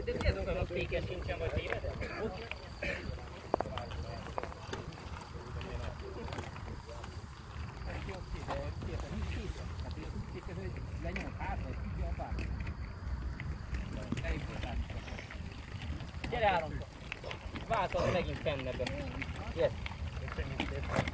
De miért azon a féken sincsen, vagy tévedek? Gyere háromba! Váltod megint fennebe. Gyere!